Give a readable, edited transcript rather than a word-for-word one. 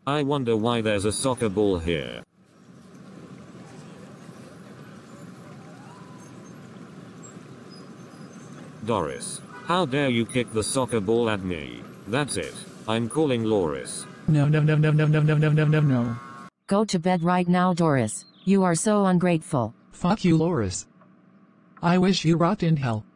I wonder why there's a soccer ball here. Doris, how dare you kick the soccer ball at me? That's it. I'm calling Loris. No. Go to bed right now, Doris. You are so ungrateful. Fuck you, Loris. I wish you rot in hell.